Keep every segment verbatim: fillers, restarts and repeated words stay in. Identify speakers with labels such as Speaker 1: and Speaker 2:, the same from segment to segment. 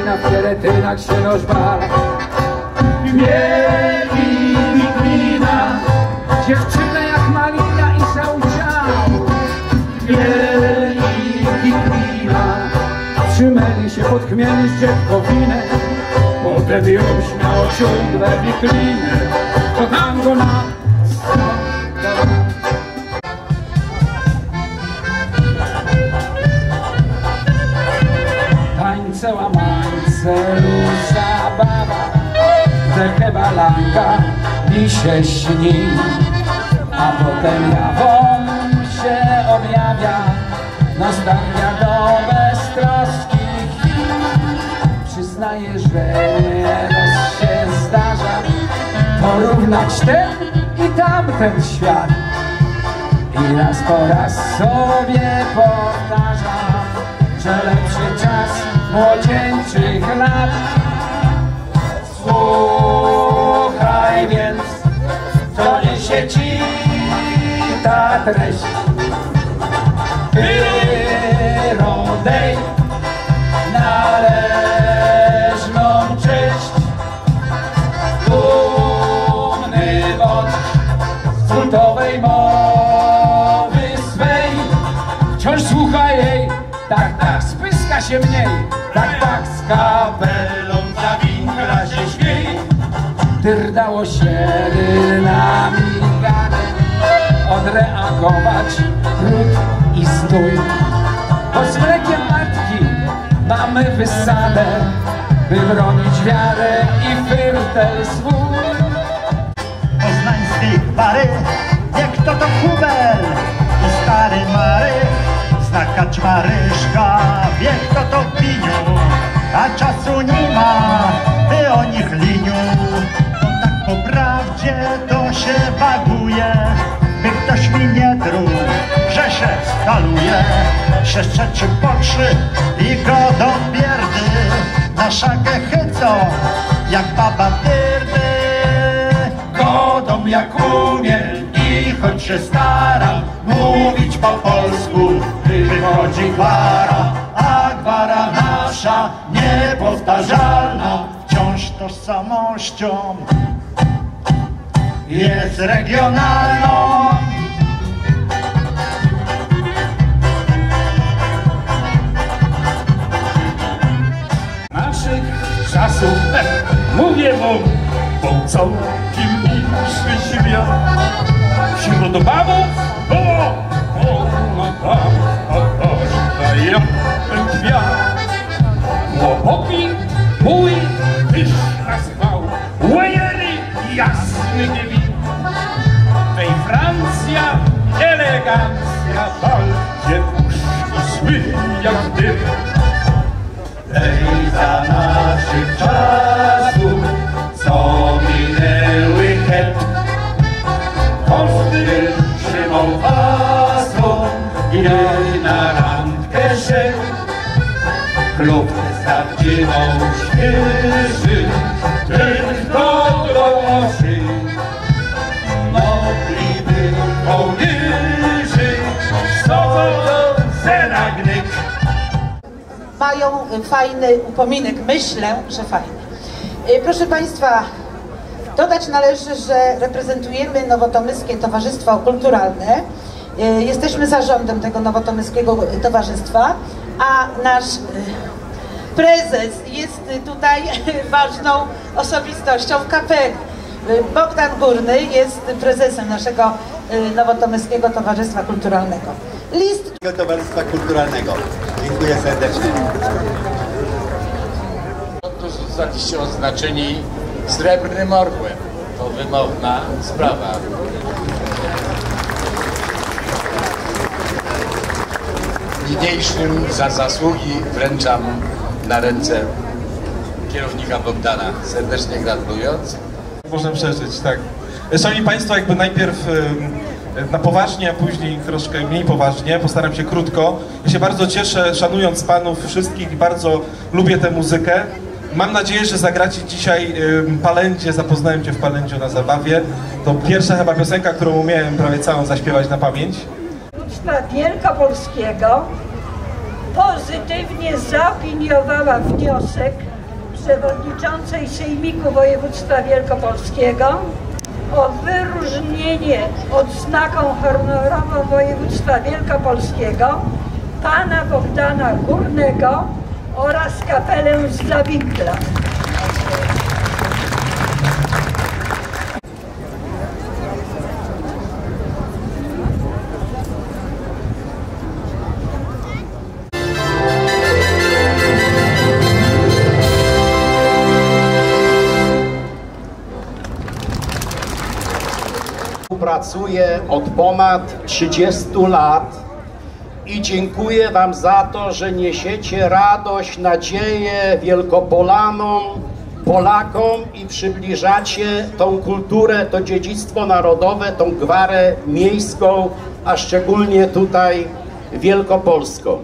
Speaker 1: na fieretynach się nożba. Mieli wina, dziewczynę jak Maria i Sauciał. Mieli wina, trzymali się pod chmieli z dziewkowinę. Potem ją śmiało ciągle wiklinę. Kocham go na tańce, łamańce, luz, zabawa, że balanka mi się śni, a potem jawą się objawia nostalgia do beztroskich chwil. Przyznaję, że nieraz się zdarza porównać ten i tamten świat i raz po raz sobie powtarzam, że lepszy czas młodzieńczych lat. Słuchaj więc, co niesie ci ta treść. Wyrodej należną cześć. Dumny bądź z kultowej mowy swej. Wciąż słuchaj jej, tak, tak, spyska się mniej. Tak, tak, z kapelą zawinkla się śmiej. Dyrdało się dynami ganek, odreagować ród i stój. Bo z mlekiem matki mamy wysadę, by bronić wiarę i fyrtel swój.
Speaker 2: Poznańskiej gwary, wie kto to Hubel i stary Marek. Zna kaczmaryszka, wie kto to Piniu, a czasu nie ma, by o nich liniu. Bo tak po prawdzie to się baguje, by ktoś mi nie truł, że się staluje. Szeszcze czy po trzy i go do pierdy, na szagę chycą jak baba dyrdy.
Speaker 3: Godą jak umiem i choć się staram mówić po polsku, wychodzi gwara, a gwara nasza niepowtarzalna wciąż tożsamością jest regionalną.
Speaker 4: Naszych czasów, mówię wam, bo całkiem inny świat. Wśród babów było ona tam, a każda jak ten kwiat. Chłopaki mój tyś nazwał, łejery jasny gwint. Wej Francja, elegancja, bal, gdzie puszki sły jak dym.
Speaker 3: Ej, za naszych czasów, co minęły het, każdy trzymał hasło i na randkę szedł. Klub zawdziwał świeży, ten kto droży, nobliwy kołnierzy, stoją se na gnyk.
Speaker 5: Mają fajny upominek, myślę, że fajny. Proszę Państwa, dodać należy, że reprezentujemy Nowotomyskie Towarzystwo Kulturalne. Jesteśmy zarządem tego Nowotomyskiego Towarzystwa, a nasz prezes jest tutaj ważną osobistością w kapeli. Bogdan Górny jest prezesem naszego Nowotomyskiego Towarzystwa Kulturalnego. List
Speaker 6: Towarzystwa Kulturalnego. Dziękuję serdecznie.
Speaker 7: To zostaliście oznaczeni srebrnym orłem. To wymowna sprawa. Niniejszym za zasługi wręczam na ręce kierownika Bogdana, serdecznie gratulując.
Speaker 8: Można przeżyć, tak. Szanowni Państwo, jakby najpierw na poważnie, a później troszkę mniej poważnie, postaram się krótko. Ja się bardzo cieszę, szanując Panów wszystkich, bardzo lubię tę muzykę. Mam nadzieję, że zagracie dzisiaj Palędzie, zapoznałem Cię w Palędziu na zabawie. To pierwsza chyba piosenka, którą umiałem prawie całą zaśpiewać na pamięć.
Speaker 9: Uczta Wielkopolskiego pozytywnie zaopiniowała wniosek przewodniczącej Sejmiku Województwa Wielkopolskiego o wyróżnienie odznaką honorową Województwa Wielkopolskiego pana Bogdana Górnego oraz kapelę z Zawinkla.
Speaker 10: Pracuję od ponad trzydziestu lat i dziękuję Wam za to, że niesiecie radość, nadzieję Wielkopolanom, Polakom i przybliżacie tą kulturę, to dziedzictwo narodowe, tą gwarę miejską, a szczególnie tutaj wielkopolską.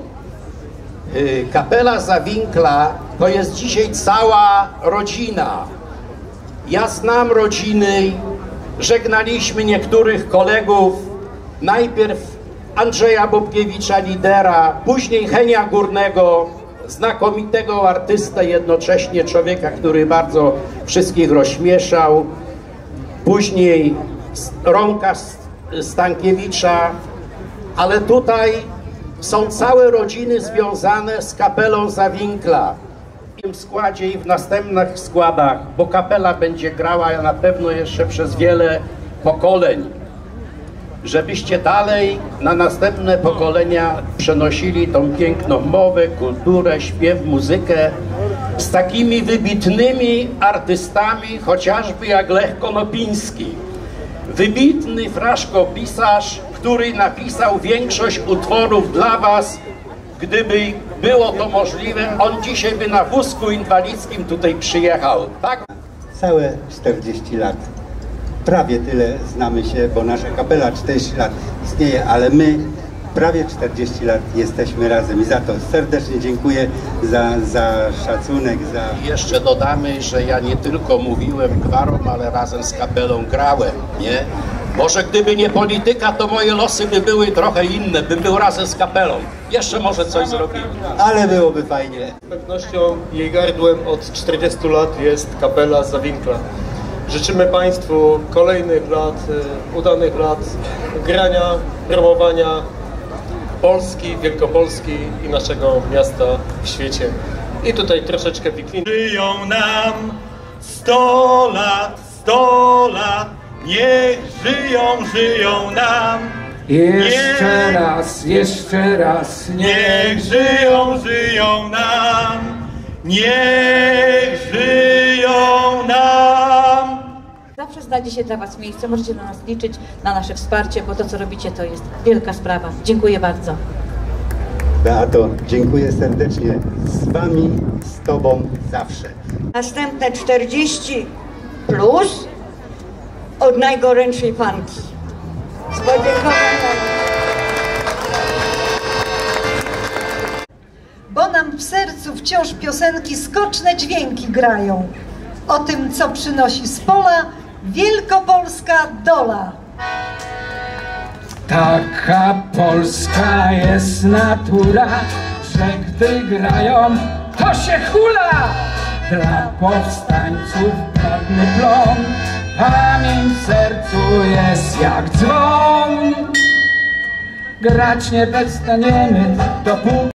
Speaker 10: Kapela Zawinkla to jest dzisiaj cała rodzina. Ja znam rodziny, żegnaliśmy niektórych kolegów, najpierw Andrzeja Bobkiewicza, lidera, później Henia Górnego, znakomitego artystę, jednocześnie człowieka, który bardzo wszystkich rozśmieszał, później Romka Stankiewicza, ale tutaj są całe rodziny związane z kapelą Zawinkla. W tym składzie i w następnych składach, bo kapela będzie grała na pewno jeszcze przez wiele pokoleń, żebyście dalej na następne pokolenia przenosili tą piękną mowę, kulturę, śpiew, muzykę z takimi wybitnymi artystami, chociażby jak Lech Konopiński. Wybitny fraszkopisarz, który napisał większość utworów dla was. Gdyby było to możliwe, on dzisiaj by na wózku inwalidzkim tutaj przyjechał, tak?
Speaker 6: Całe czterdzieści lat. Prawie tyle znamy się, bo nasza kapela czterdzieści lat istnieje, ale my prawie czterdzieści lat jesteśmy razem i za to serdecznie dziękuję za, za szacunek, za...
Speaker 10: I jeszcze dodamy, że ja nie tylko mówiłem gwarą, ale razem z kapelą grałem, nie? Może gdyby nie polityka, to moje losy by były trochę inne, bym był razem z kapelą. Jeszcze może coś zrobimy.
Speaker 6: Ale byłoby fajnie.
Speaker 11: Z pewnością jej gardłem od czterdziestu lat jest kapela Zawinkla. Życzymy Państwu kolejnych lat, udanych lat grania, promowania Polski, Wielkopolski i naszego miasta w świecie. I tutaj troszeczkę wiklinki.
Speaker 4: Żyją nam sto lat, sto lat, niech żyją, żyją nam.
Speaker 1: Jeszcze niech, raz, jeszcze raz,
Speaker 4: niech żyją, żyją nam, niech żyją nam.
Speaker 12: Zawsze znajdzie się dla Was miejsce, możecie na nas liczyć, na nasze wsparcie, bo to, co robicie, to jest wielka sprawa. Dziękuję bardzo.
Speaker 6: Beato, dziękuję serdecznie. Z Wami, z Tobą zawsze.
Speaker 9: Następne czterdzieści plus od najgorętszej fanki. Z podziękowaniem.
Speaker 13: Bo nam w sercu wciąż piosenki skoczne dźwięki grają. O tym, co przynosi z pola wielkopolska dola.
Speaker 1: Taka polska jest natura, że gdy grają, to się hula. Dla powstańców godny plon, pamięć w sercu jest jak dzwon. Grać nie przestaniemy, dopóki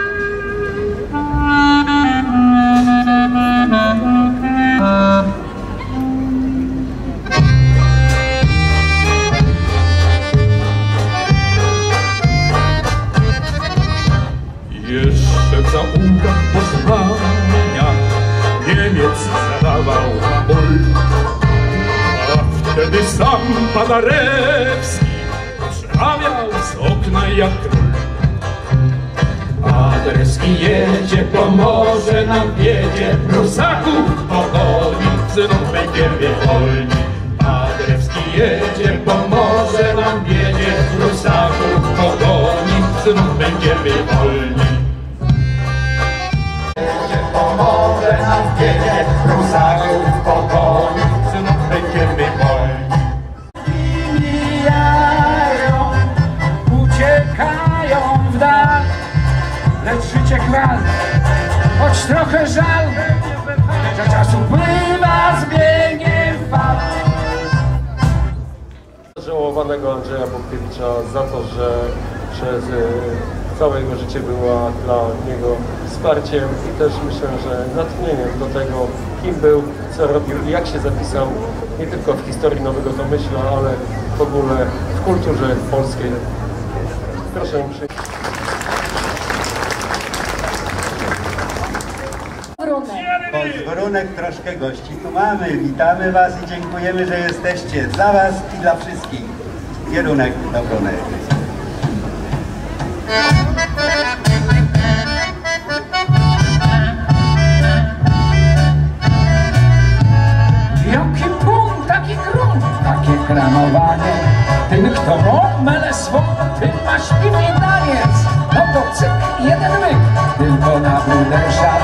Speaker 4: Jeszcze w zaułkach Poznania Niemiec zadawał ból, a wtedy sam Paderewski przemawiał z okna jak król. Paderewski jedzie, pomoże nam wiedzie, Prusaków pogoni, synów będziemy wolni. Paderewski jedzie, pomoże nam wiedzie, Prusaków pogoni, synów będziemy wolni. Pomoże nam wiedzie, Prusaków pogoni, synów będziemy wolni.
Speaker 1: I mijają, uciekają w dal, lecz życie chwal, choć trochę żal. że czasu pływa z biegiem fal.
Speaker 11: Żałowanego Andrzeja Bąkiewicza za to, że przez całe jego życie była dla niego wsparciem i też myślę, że natchnieniem do tego, kim był, co robił i jak się zapisał nie tylko w historii Nowego Tomyśla, ale w ogóle w kulturze polskiej. Proszę mi przyjść.
Speaker 6: Pozworunek, troszkę gości tu mamy. Witamy Was i dziękujemy, że jesteście. Dla Was i dla wszystkich. Kierunek do Brunek.
Speaker 1: Jaki punkt, taki grunt, takie kranowanie. Ten, kto mele swą, ten ma śliwny taniec. No to cyk, jeden myk, tylko na bruderszat.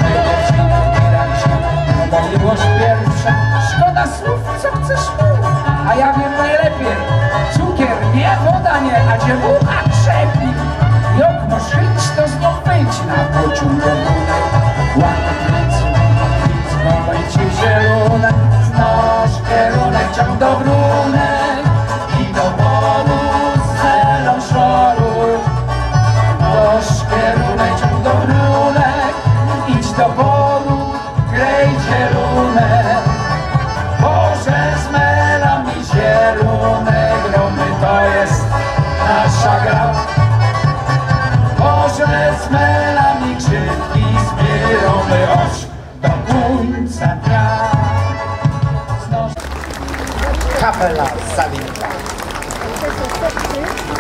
Speaker 1: No to miłość pierwsza, szkoda słów, co chcesz mów. A ja wiem najlepiej, cukier nie, woda nie, a dziewucha krzepi. Jak masz chyć, to znów być na pociąg do Brunek. Ładny Znowu zielone, znosz kierunek, ciąg do Brunek i do boru z zelą szoruj. Znosz kierunek, ciąg do Brunek, idź do boru, grej zielunek. Boże, zmela mi zielunek, gromy to jest nasza gra. Boże, zmela mi krzywki, zbieramy oś do końca dnia.
Speaker 2: Kapela Zawinka.